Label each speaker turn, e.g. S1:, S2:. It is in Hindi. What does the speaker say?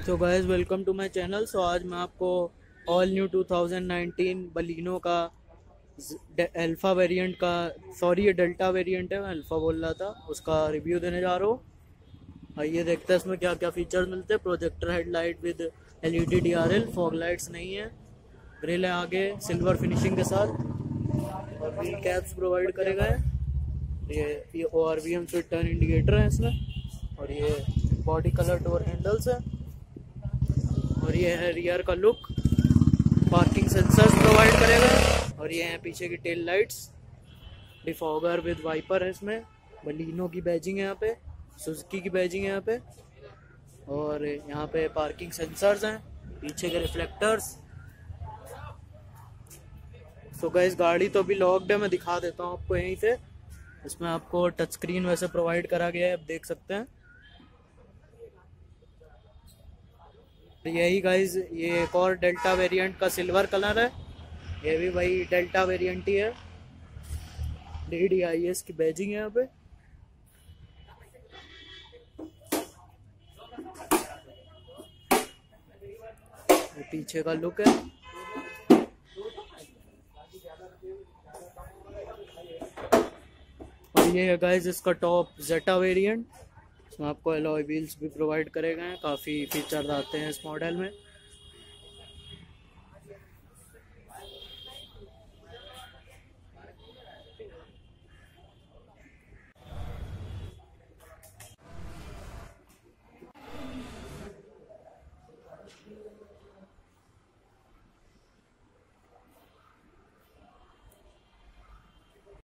S1: So guys welcome to my channel. So आज मैं आपको ऑल न्यू 2019 बलिनो का अल्फ़ा वेरिएंट का ये डेल्टा वेरिएंट है, मैं अल्फ़ा बोल रहा था, उसका रिव्यू देने जा रहा हूँ। आइए देखते हैं इसमें क्या क्या फीचर्स मिलते हैं। Projector headlight with LED DRL, fog lights नहीं है, ग्रिल है आगे सिल्वर फिनिशिंग के साथ और व्हील कैप्स प्रोवाइड करे गए हैं। ये ORVM से टर्न इंडिकेटर है इसमें और ये बॉडी कलर डोर हैंडल्स है और ये है रियर का लुक। पार्किंग सेंसर्स प्रोवाइड करेगा और ये है पीछे की tail lights, defogger with wiper है इसमें। बलिनो की बैजिंग है यहाँ पे, सुजुकी की बैजिंग है यहाँ पे और यहाँ पे पार्किंग सेंसर्स हैं, पीछे के रिफ्लेक्टर्स। तो गाइस गाड़ी तो अभी लॉक्ड है, मैं दिखा देता हूँ आपको यहीं से। इसमें आपको टच स्क्रीन वैसे प्रोवाइड करा गया है, आप देख सकते हैं। तो यही गाइज ये एक और डेल्टा वेरिएंट का सिल्वर कलर है, ये भी वही डेल्टा वेरिएंट ही है। DDIS की बैजिंग है यहाँ पे। ये पीछे का लुक है। और ये है गाइज इसका टॉप जेटा वेरिएंट, इसमें आपको एलॉय व्हील्स भी प्रोवाइड करे गए हैं। काफ़ी फीचर्स आते हैं इस मॉडल में।